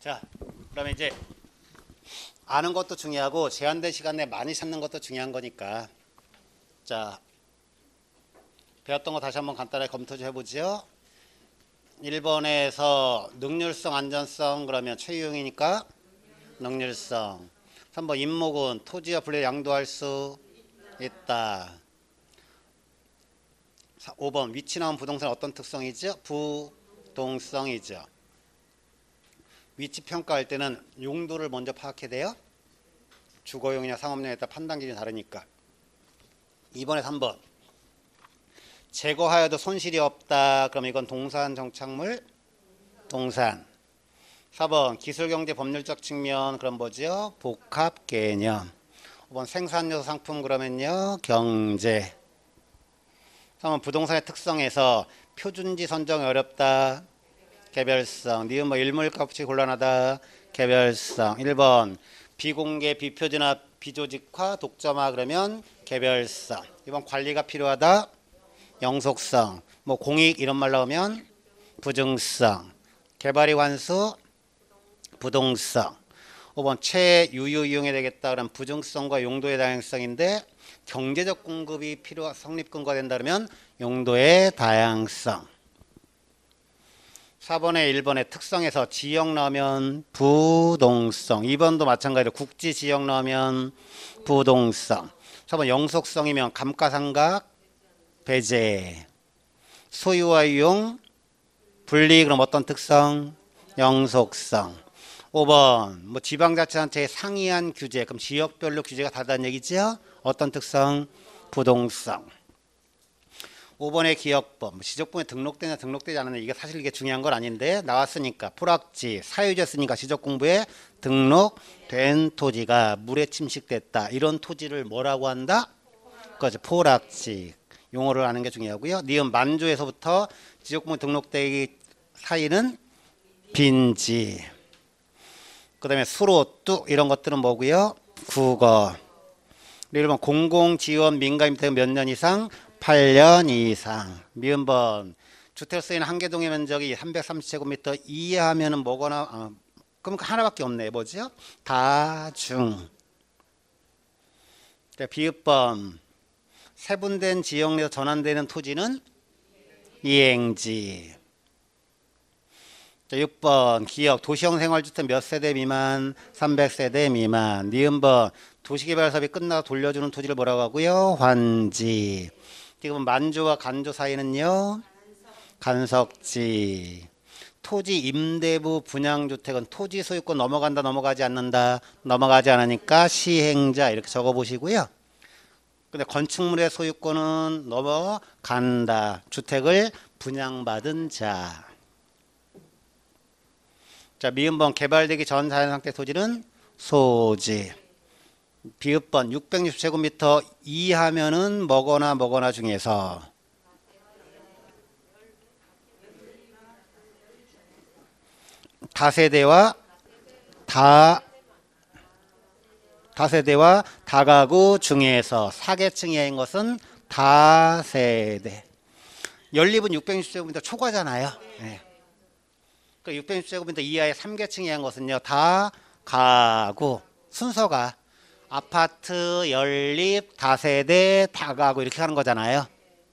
자, 그러면 이제 아는 것도 중요하고 제한된 시간 내에 많이 찾는 것도 중요한 거니까 자, 배웠던 거 다시 한번 간단하게 검토 좀 해보죠. 1번에서 능률성, 안전성 그러면 최유형이니까 능률성. 3번 임목은 토지와 분리 양도할 수 있다. 5번 위치 나온 부동산 어떤 특성이죠? 부동성이죠. 위치 평가할 때는 용도를 먼저 파악해야 돼요. 주거용이냐 상업용에 따라 판단 기준이 다르니까. 2번에 3번 제거하여도 손실이 없다. 그럼 이건 동산 정착물 동산. 4번 기술경제 법률적 측면 그럼 뭐죠? 복합 개념. 5번 생산요소 상품 그러면요 경제. 3번 부동산의 특성에서 표준지 선정이 어렵다. 개별성. 니은 뭐 일몰값이 곤란하다. 개별성. 1번 비공개 비표준화 비조직화 독점화 그러면 개별성. 2번 관리가 필요하다. 영속성. 뭐 공익 이런 말 나오면 부증성. 개발이 완수 부동성. 5번 최유유 이용해야 되겠다. 그럼 부증성과 용도의 다양성인데 경제적 공급이 필요 성립 근거가 된다 그러면 용도의 다양성. 4번에 1번의 특성에서 지역 나오면 부동성. 2번도 마찬가지로 국지 지역 나오면 부동성. 4번 영속성이면 감가상각 배제. 소유와 이용 분리 그럼 어떤 특성? 영속성. 5번 뭐 지방자치단체의 상이한 규제 그럼 지역별로 규제가 다르다는 얘기죠. 어떤 특성? 부동성. 5번의 기억법 지적분에 등록되냐 등록되지 않느냐 이게 사실 이게 중요한 건 아닌데 나왔으니까 포락지 사유지였으니까 지적공부에 등록된 토지가 물에 침식됐다. 이런 토지를 뭐라고 한다? 그거죠. 포락지. 용어를 아는 게 중요하고요. 니은 만조에서부터 지적공부 등록되기 사이는 빈지. 그 다음에 수로 뚝 이런 것들은 뭐고요? 국어. 1번 공공지원 민간임대 몇 년 이상? 8년 이상. 미음번 주택 쓰이는 한개동의 면적이 330제곱미터 이하면은 뭐거나 그럼 하나밖에 없네. 뭐죠? 다중. 비읍번 세분된 지역 내에서 전환되는 토지는 이행지. 6번 기역 도시형 생활주택 몇 세대 미만? 300세대 미만. 니은번 도시개발 사업이 끝나고 돌려주는 토지를 뭐라고 하고요? 환지. 지금 만조와 간조 사이는요? 간석지. 토지 임대부 분양주택은 토지 소유권 넘어간다 넘어가지 않는다? 넘어가지 않으니까 시행자 이렇게 적어보시고요. 근데 건축물의 소유권은 넘어간다. 주택을 분양받은 자. 자, 미음번 개발되기 전 자연상태 토지는 소지. 비읍번 660제곱미터 이하면은 뭐거나 중에서 다세대와 다가구 중에서 사계층 이하인 것은 다세대. 연립은 660제곱미터 초과잖아요. 네. 그 660제곱미터 이하의 3계층 이하인 것은요 다가구. 순서가 아파트, 연립, 다세대, 다가구 이렇게 하는 거잖아요.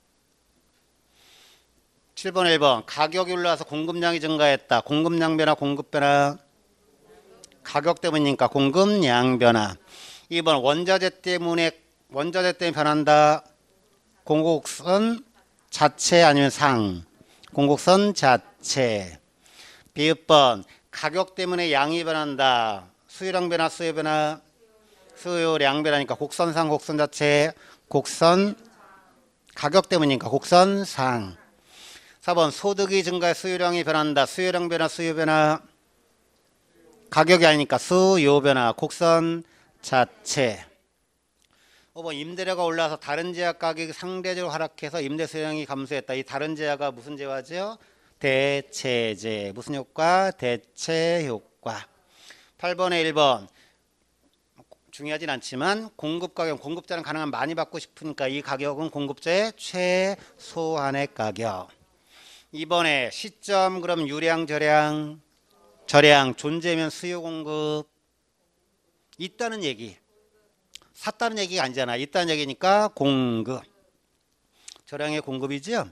7번 1번 가격이 올라와서 공급량이 증가했다. 공급량 변화 공급 변화. 가격 때문이니까 공급량 변화. 2번 원자재 때문에 변한다. 공곡선 자체 아니면 상. 공곡선 자체. 비읍번 가격 때문에 양이 변한다. 수요량 변화 수요 변화. 수요량 변화니까 곡선상 곡선 자체. 곡선 가격 때문이니까 곡선상. 4번 소득이 증가해 수요량이 변한다. 수요량 변화 수요 변화. 가격이 아니니까 수요 변화 곡선 자체. 5번 임대료가 올라서 다른 제약 가격이 상대적으로 하락해서 임대 수요량이 감소했다. 이 다른 제약가 무슨 제화죠? 대체제. 무슨 효과? 대체 효과. 8번에 1번 중요하진 않지만 공급 가격, 공급자는 가능한 많이 받고 싶으니까 이 가격은 공급자의 최소한의 가격. 2번에 시점 그럼 유량 저량 저량 존재면 수요 공급 있다는 얘기. 샀다는 얘기가 아니잖아. 있다는 얘기니까 공급. 저량의 공급이죠.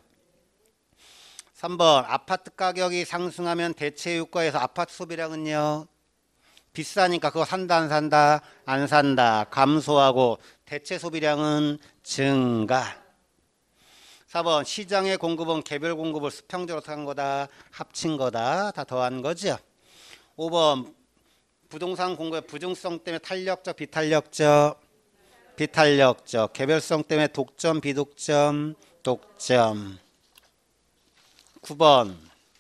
3번 아파트 가격이 상승하면 대체 효과에서 아파트 소비량은요. 비싸니까 그거 산다 안 산다? 안 산다. 감소하고 대체 소비량은 증가. 4번 시장의 공급은 개별 공급을 수평적으로 한 거다. 합친 거다. 다 더한 거죠. 5번 부동산 공급의 부중성 때문에 탄력적 비탄력적 비탄력적 개별성 때문에 독점 비독점 독점. 9번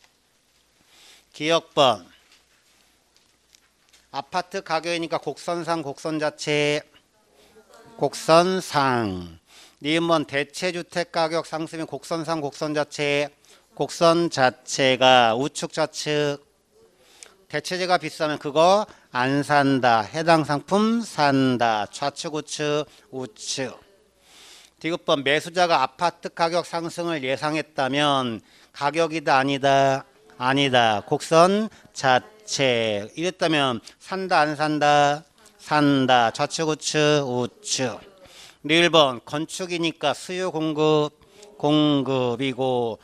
기억번 아파트 가격이니까 곡선상 곡선 자체 곡선상. 니은번 대체주택 가격 상승이면 곡선상 곡선 자체 곡선 자체가 우측 좌측. 대체재가 비싸면 그거 안 산다. 해당 상품 산다. 좌측 우측 우측. 디귿번 매수자가 아파트 가격 상승을 예상했다면 가격이다 아니다. 아니다. 곡선 자체. 이랬다면 산다 안 산다. 산다. 좌측 우측 우측. 1번 건축이니까 수요 공급 공급이고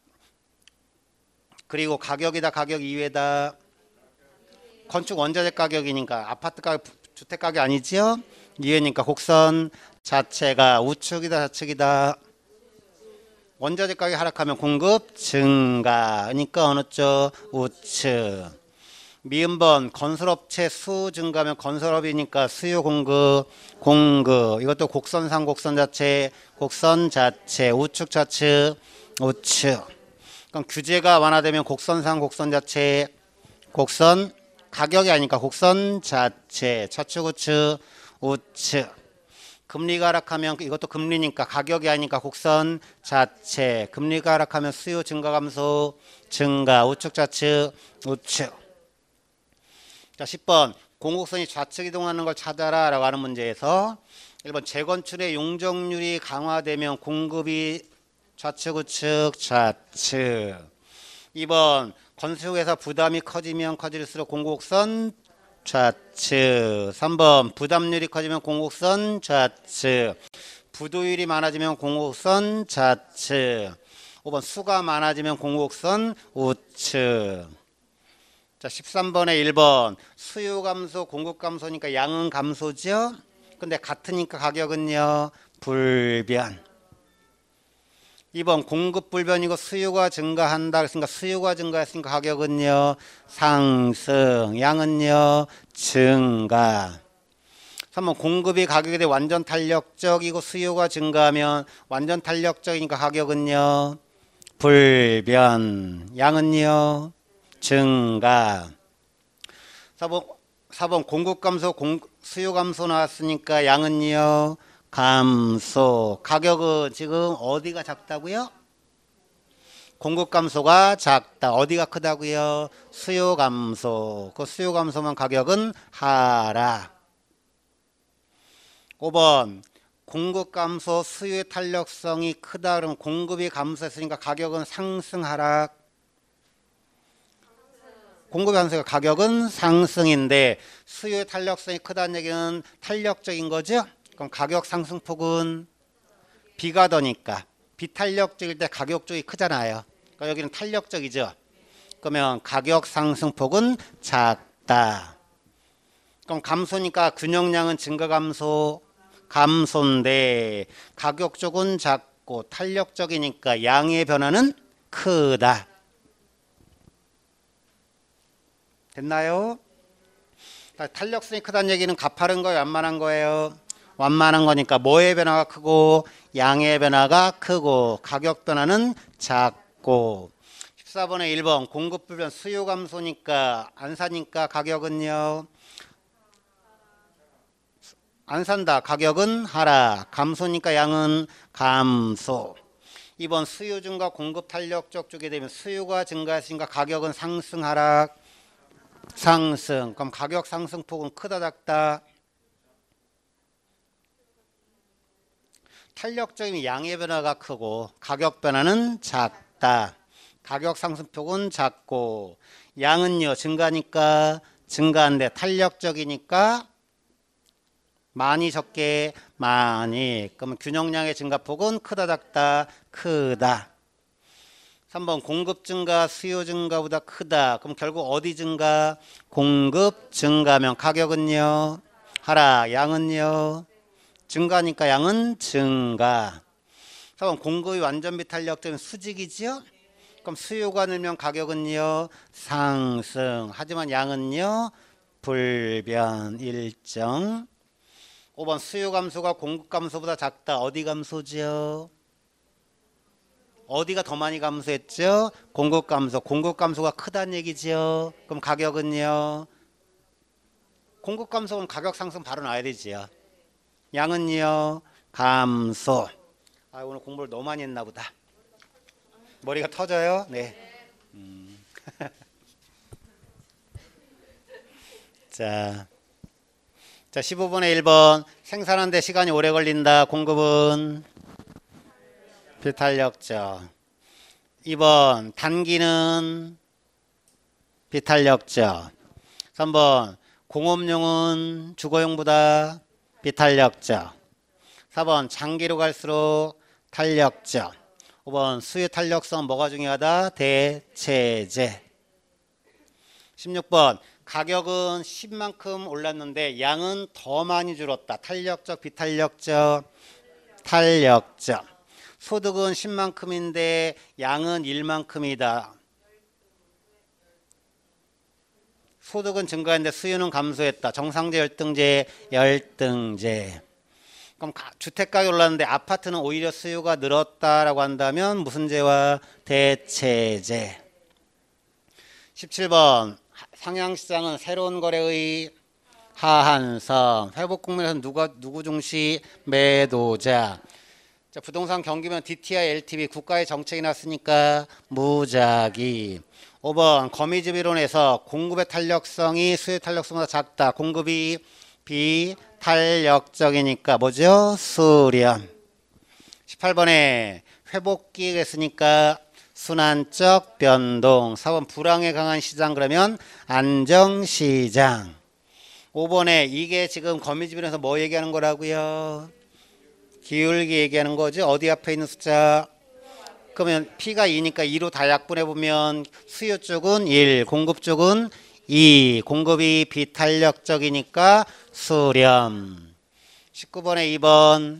그리고 가격이다 가격 이외다. 건축 원자재 가격이니까 아파트 가격 주택 가격 아니지요? 이외니까 곡선 자체가 우측이다 좌측이다. 원자재 가격이 하락하면 공급 증가. 그러니까 어느 쪽 우측. 미음번 건설업체 수 증가하면 건설업이니까 수요 공급 공급. 이것도 곡선상 곡선 자체 곡선 자체 우측 좌측 우측. 그럼 규제가 완화되면 곡선상 곡선 자체 곡선 가격이 아니니까 곡선 자체 좌측 우측 우측. 금리가 하락하면 이것도 금리니까 가격이 아니니까 곡선 자체. 금리가 하락하면 수요 증가 감소 증가 우측 좌측 우측. 자 10번 공곡선이 좌측 이동하는 걸 찾아라 라고 하는 문제에서 1번 재건축의 용적률이 강화되면 공급이 좌측 우측 좌측. 2번 건축에서 부담이 커지면 커질수록 공곡선 좌측. 3번 부담률이 커지면 공곡선 좌측. 부도율이 많아지면 공곡선 좌측. 5번 수가 많아지면 공곡선 우측. 자 13번에 1번 수요 감소 공급 감소니까 양은 감소죠. 근데 같으니까 가격은요 불변. 2번 공급 불변이고 수요가 증가한다. 그러니까 수요가 증가했으니까 가격은요 상승. 양은요 증가. 3번 공급이 가격에 대해 완전 탄력적이고 수요가 증가하면 완전 탄력적이니까 가격은요 불변. 양은요 증가. 4번 공급 감소 수요 감소 나왔으니까 양은요 감소. 가격은 지금 어디가 작다고요? 공급 감소가 작다. 어디가 크다고요? 수요 감소. 그 수요 감소면 가격은 하락. 5번 공급 감소 수요의 탄력성이 크다. 그러면 공급이 감소했으니까 가격은 상승 하락. 공급이 감소니까 가격은 상승인데 수요의 탄력성이 크다는 얘기는 탄력적인 거죠. 그럼 가격 상승폭은 비가 더니까 비탄력적일 때 가격 쪽이 크잖아요. 그러니까 여기는 탄력적이죠. 그러면 가격 상승폭은 작다. 그럼 감소니까 균형량은 증가 감소 감소인데 가격 쪽은 작고 탄력적이니까 양의 변화는 크다. 됐나요? 탄력성이 크다는 얘기는 가파른 거예요? 완만한 거예요? 완만한 거니까 뭐의 변화가 크고 양의 변화가 크고 가격 변화는 작고. 14번에 1번 공급 불변 수요 감소니까 안 사니까 가격은요 안 산다. 가격은 하락. 감소니까 양은 감소. 2번 수요 증가 공급 탄력적 쪽이 되면 수요가 증가했으니까 가격은 상승 하락 상승. 그럼 가격 상승폭은 크다 작다? 탄력적인 양의 변화가 크고 가격 변화는 작다. 가격 상승폭은 작고 양은요 증가니까 증가한데 탄력적이니까 많이 적게 많이. 그러면 균형량의 증가폭은 크다 작다 크다. 3번 공급 증가 수요 증가보다 크다. 그럼 결국 어디 증가? 공급 증가면 가격은요 하락, 양은요 증가니까 양은 증가. 4번 공급이 완전 비탄력적인 수직이지요. 그럼 수요가 늘면 가격은요 상승. 하지만 양은요 불변 일정. 5번 수요 감소가 공급 감소보다 작다. 어디 감소죠? 어디가 더 많이 감소했죠? 공급 감소. 공급 감소가 크다는 얘기죠. 그럼 가격은요? 공급 감소는 가격 상승 바로 나야 되지요. 양은요? 감소. 아, 오늘 공부를 너무 많이 했나 보다. 머리가 터져요? 네. 자, 15번에 1번 생산하는데 시간이 오래 걸린다. 공급은 비탄력적. 2번 단기는 비탄력적. 3번 공업용은 주거용보다 비탄력적. 4번 장기로 갈수록 탄력적. 5번 수요 탄력성 뭐가 중요하다? 대체제. 16번 가격은 10만큼 올랐는데 양은 더 많이 줄었다. 탄력적 비탄력적? 탄력적. 소득은 10만큼인데 양은 1만큼이다. 소득은 증가했는데 수요는 감소했다. 정상제 열등제 열등제. 그럼 주택가격이 올랐는데 아파트는 오히려 수요가 늘었다라고 한다면 무슨 제와? 대체제. 17번 상향시장은 새로운 거래의 하한성. 회복 국면에서 누구 중시? 매도자. 자, 부동산 경기면 DTI, LTV 국가의 정책이 났으니까 무작위. 5번 거미집 이론에서 공급의 탄력성이 수요의 탄력성보다 작다. 공급이 비탄력적이니까 뭐죠? 수렴. 18번에 회복기획 했으니까 순환적 변동. 4번 불황에 강한 시장 그러면 안정시장. 5번에 이게 지금 거미집이론에서 뭐 얘기하는 거라고요? 기울기 얘기하는 거죠. 어디 앞에 있는 숫자? 그러면 P가 2니까 2로 다 약분해 보면 수요 쪽은 1, 공급 쪽은 2. 공급이 비탄력적이니까 수렴. 19번에 2번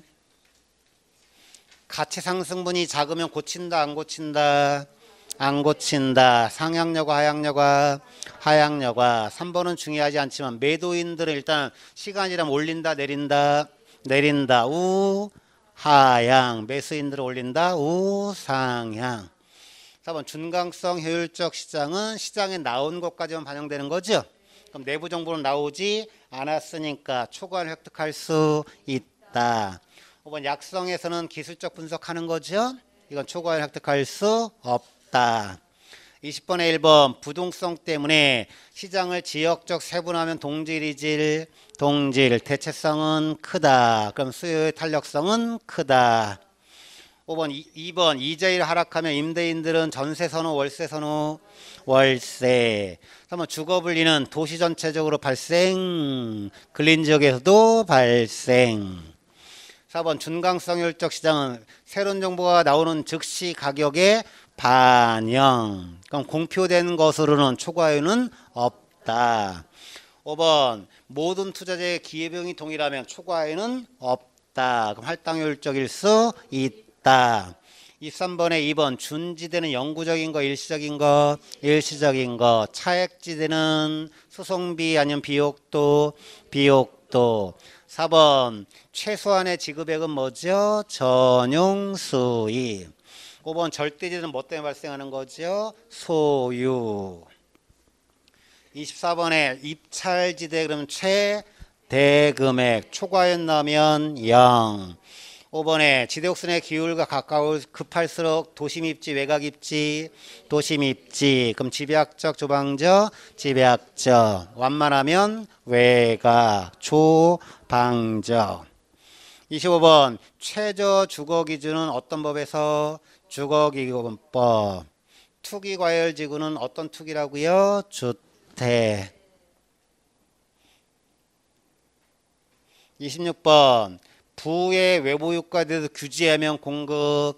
가치 상승분이 작으면 고친다 안 고친다? 안 고친다. 상향여과 하향여과? 하향여과. 3번은 중요하지 않지만 매도인들은 일단 시간이라면 올린다 내린다? 내린다. 우하향. 매수인들을 올린다. 우상향. 4번 준강성 효율적 시장은 시장에 나온 것까지만 반영되는 거죠. 그럼 내부 정보는 나오지 않았으니까 초과를 획득할 수 있다. 5번 약성에서는 기술적 분석하는 거죠. 이건 초과를 획득할 수 없다. 20번에 1번 부동성 때문에 시장을 지역적 세분화하면 동질이질 동질. 대체성은 크다. 그럼 수요의 탄력성은 크다. 5번 2번 이자율 하락하면 임대인들은 전세 선호 월세 선호? 월세. 3번 주거 분리는 도시 전체적으로 발생. 근린 지역에서도 발생. 4번 준강성 효율적 시장은 새로운 정보가 나오는 즉시 가격에 반영. 그럼 공표된 것으로는 초과효는 없다. 5번 모든 투자자의 기회비용이 동일하면 초과효는 없다. 그럼 할당효율적일 수 있다. 23번에 2번 준지대는 영구적인 거 일시적인 거? 일시적인 거. 차액지대는 소송비 아니면 비옥도? 비옥도. 4번 최소한의 지급액은 뭐죠? 전용 수입. 5번 절대지대는 뭐 때문에 발생하는 거죠? 소유. 24번에 입찰지대 그러면 최대금액. 초과액 나오면 0. 5번에 지대옥선의 기울과 가까울 급할수록 도심입지 외곽입지? 도심입지. 그럼 집약적 조방적? 집약적. 완만하면 외곽. 조방적. 25번 최저 주거 기준은 어떤 법에서? 주거기준법. 투기 과열지구는 어떤 투기라고요? 주택. 26번 부의 외부 효과에 대해서 규제하면 공급,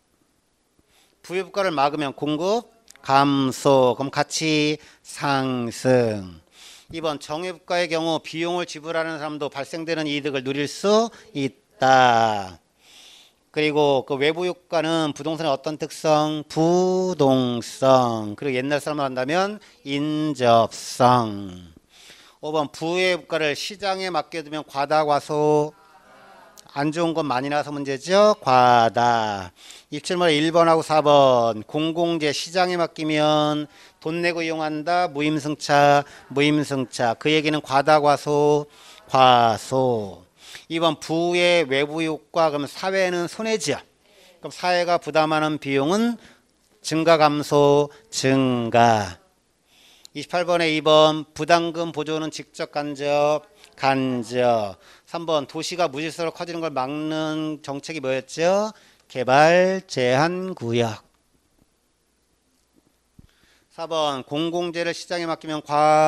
부효과를 막으면 공급 감소, 그럼 가치 상승. 2번 정유가의 경우 비용을 지불하는 사람도 발생되는 이득을 누릴 수 있다. 그리고 그 외부 효과는 부동산의 어떤 특성? 부동성. 그리고 옛날 사람으로 한다면 인접성. 5번 부의 효과를 시장에 맡겨두면 과다 과소, 안 좋은 건 많이 나서 문제죠. 과다. 27번에 1번하고 4번 공공재 시장에 맡기면 돈 내고 이용한다. 무임승차, 무임승차. 그 얘기는 과다 과소, 과소. 2번 부의 외부 효과, 그러면 사회는 손해지요. 그럼 사회가 부담하는 비용은 증가 감소, 증가. 28번에 2번 부담금 보조는 직접 간접, 간접. 3번 도시가 무질서로 커지는 걸 막는 정책이 뭐였죠? 개발 제한 구역. 4번 공공재를 시장에 맡기면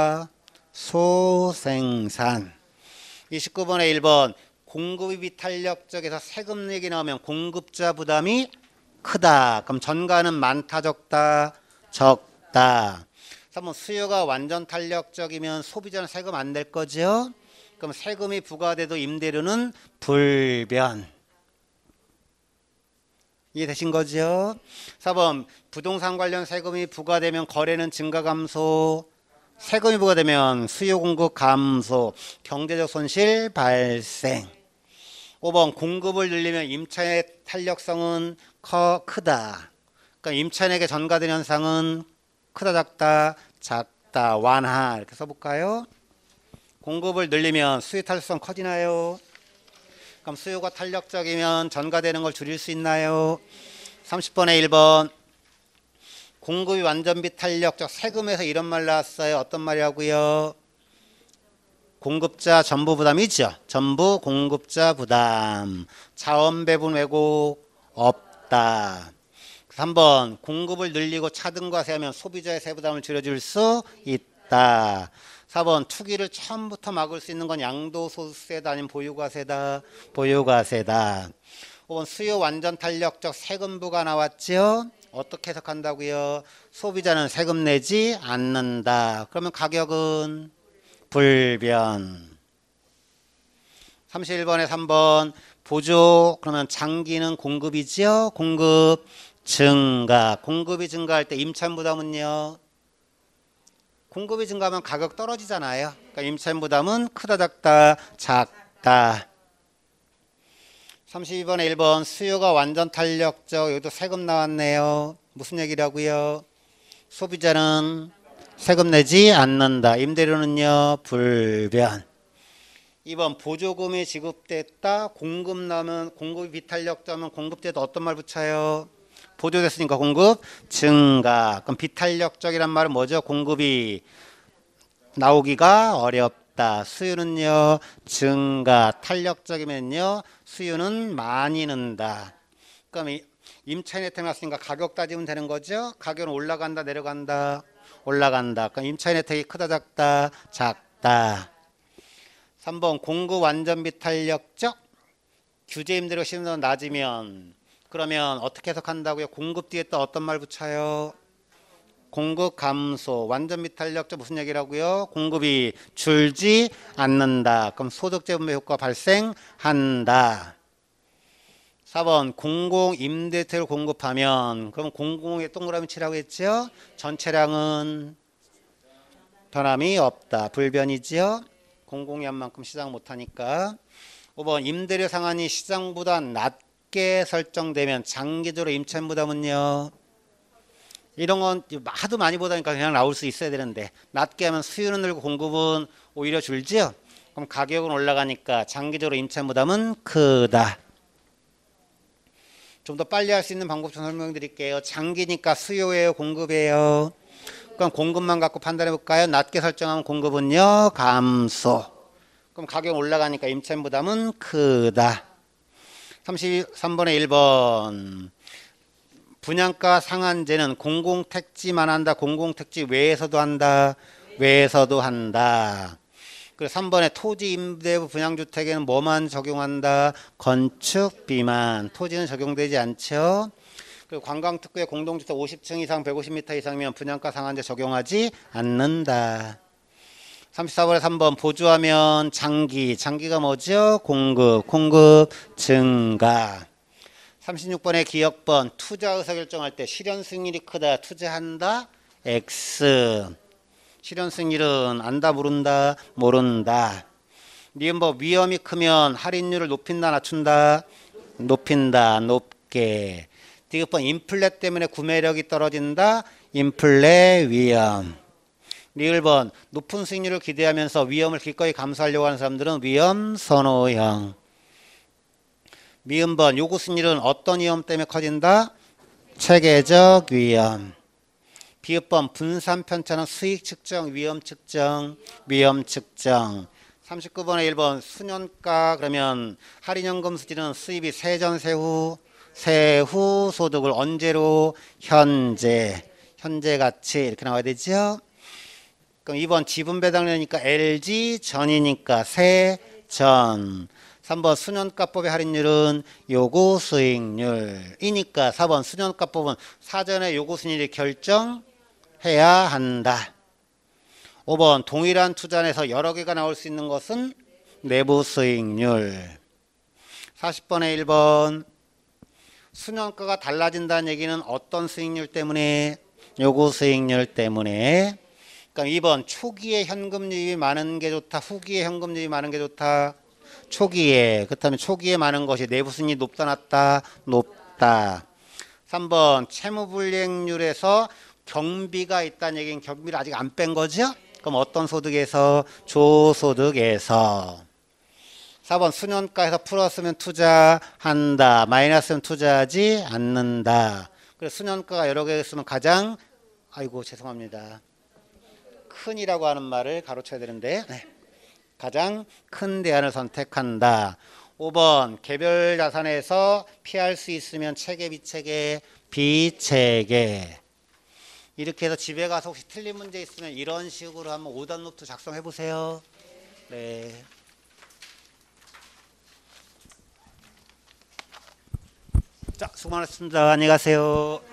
과소생산. 29번에 1번 공급이 비탄력적에서 세금 내기 나오면 공급자 부담이 크다. 그럼 전가는 많다, 적다, 적다. 3번 수요가 완전 탄력적이면 소비자는 세금 안 낼 거죠. 그럼 세금이 부과돼도 임대료는 불변. 이해되신 거죠? 4번 부동산 관련 세금이 부과되면 거래는 증가 감소, 세금이 부과되면 수요 공급 감소, 경제적 손실 발생. 5번 공급을 늘리면 임차의 탄력성은 크다. 그러니까 임차인에게 전가되는 현상은 크다, 작다, 작다, 완화. 이렇게 써볼까요? 공급을 늘리면 수요 탄력성 커지나요? 그럼 수요가 탄력적이면 전가되는 걸 줄일 수 있나요? 30번에 1번 공급이 완전 비탄력적. 세금에서 이런 말 나왔어요. 어떤 말이라고요? 공급자 전부 부담이죠. 전부 공급자 부담. 자원 배분 왜곡 없다. 3번 공급을 늘리고 차등과세하면 소비자의 세부담을 줄여줄 수 있다. 4번 투기를 처음부터 막을 수 있는 건 양도소득세다 아니면 보유과세다. 보유과세다. 5번 수요 완전 탄력적 세금부가 나왔죠. 어떻게 해석한다고요? 소비자는 세금 내지 않는다. 그러면 가격은 불변. 31번에 3번 보조, 그러면 장기는 공급이죠. 공급 증가. 공급이 증가할 때 임차인 부담은요? 공급이 증가하면 가격 떨어지잖아요. 그러니까 임차인 부담은 크다, 작다, 작다. 32번에 1번 수요가 완전 탄력적. 여기도 세금 나왔네요. 무슨 얘기라고요? 소비자는 세금 내지 않는다. 임대료는요? 불변. 2번 보조금이 지급됐다. 공급 나면 공급이 비탄력적이면 공급 때도 어떤 말 붙여요? 보조됐으니까 공급 증가. 그럼 비탄력적이란 말은 뭐죠? 공급이 나오기가 어렵다. 수요는요 증가. 탄력적이면요 수요는 많이 는다. 그럼 임차인 혜택 났으니까 가격 따지면 되는 거죠. 가격은 올라간다, 내려간다? 올라간다. 그럼 임차인 혜택이 크다, 작다? 작다. 3번 공급 완전 비탄력적. 규제 임대료 시세가 낮으면 그러면 어떻게 해석한다고요? 공급 뒤에 또 어떤 말 붙여요? 공급 감소. 완전 비탄력적 무슨 얘기라고요? 공급이 줄지 않는다. 그럼 소득재분배 효과 발생한다. 4번 공공 임대주택을 공급하면 그럼 공공에 동그라미 치라고 했죠? 전체량은 변함이 없다. 불변이지요? 공공이 한 만큼 시장 못하니까. 5번 임대료 상한이 시장보다 낮게 설정되면 장기적으로 임차인 부담은요? 이런 건 하도 많이 보다니까 그냥 나올 수 있어야 되는데 낮게 하면 수요는 늘고 공급은 오히려 줄지요? 그럼 가격은 올라가니까 장기적으로 임차인 부담은 크다. 좀 더 빨리 할 수 있는 방법 좀 설명드릴게요. 장기니까 수요예요, 공급이에요? 그럼 공급만 갖고 판단해 볼까요? 낮게 설정하면 공급은요 감소. 그럼 가격 올라가니까 임차인 부담은 크다. 33번에 1번 분양가 상한제는 공공택지만 한다. 공공택지 외에서도 한다. 외에서도 한다. 그리고 3번에 토지 임대부 분양주택에는 뭐만 적용한다? 건축비만. 토지는 적용되지 않죠. 그리고 관광특구의 공동주택 50층 이상 150m 이상이면 분양가 상한제 적용하지 않는다. 34번에 3번 보조하면 장기가 뭐죠? 공급 증가. 36번에 기억번 투자 의사 결정할 때 실현 승률이 크다. 투자한다. X. 실현 승률은 안다 모른다 모른다. 니은법 위험이 크면 할인율을 높인다 낮춘다. 높인다 높게. 디귿번 인플레 때문에 구매력이 떨어진다. 인플레 위험. 리을번 높은 수익률을 기대하면서 위험을 기꺼이 감수하려고 하는 사람들은 위험 선호형. 미음번 요구 수익률은 어떤 위험 때문에 커진다? 체계적 위험. 비읍번 분산 편차는 수익 측정, 위험 측정, 위험 측정. 39번에 1번 수년가 그러면 할인연금 수지는 수입이 세전 세후 소득을 언제로 현재 가치 이렇게 나와야 되죠. 그럼 2번 지분 배당률이니까 LG 전이니까 세전. 3번 수년가법의 할인율은 요구 수익률이니까 4번 수년가법은 사전에 요구 수익률이 결정해야 한다. 5번 동일한 투자에서 여러 개가 나올 수 있는 것은 내부 수익률. 40번에 1번 수년가가 달라진다는 얘기는 어떤 수익률 때문에? 요구 수익률 때문에. 그러니까 2번 초기에 현금 유입이 많은 게 좋다. 후기에 현금 유입이 많은 게 좋다. 초기에. 그렇다면 초기에 많은 것이 내부 수익률이 높다 낮다? 높다. 3번 채무불이행률에서 경비가 있다는 얘기는 경비를 아직 안 뺀 거죠? 그럼 어떤 소득에서? 조소득에서. 4번 수년가에서 플러스면 투자한다. 마이너스면 투자하지 않는다. 그래서 수년가가 여러 개 있으면 가장 죄송합니다. 큰이라고 하는 말을 가로쳐야 되는데 가장 큰 대안을 선택한다. 5번 개별 자산에서 피할 수 있으면 체계 비체계. 이렇게 해서 집에 가서 혹시 틀린 문제 있으면 이런 식으로 한번 오답 노트 작성해 보세요. 네. 자, 수고 많으셨습니다. 안녕히 가세요.